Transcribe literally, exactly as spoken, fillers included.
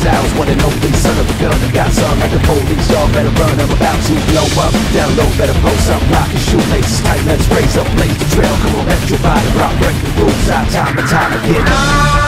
sounds, one and only son of a gun. I got some like the police, y'all better run. I'm about to blow up, down low, better post up. Rockin' shoelaces tight, let's raise up, blaze the trail. Come on, let your body rock, break the rules out time and time again.